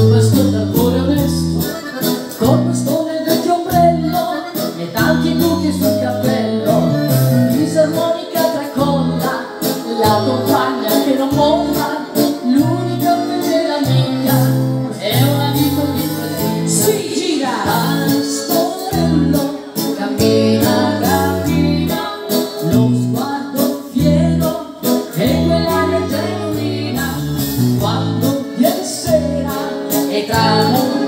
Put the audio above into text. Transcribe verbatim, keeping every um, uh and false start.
un bastone d'alcone onesto, col bastone il vecchio ombrello e tanti buchi sul cappello, fisarmonica tracolla, la compagna che non molla, l'unica fedele amica è un amico di fatica. Si gira al sporello, cammina, cammina, lo sguardo fiero e quell'aria genuina, quando viene sera e tramonta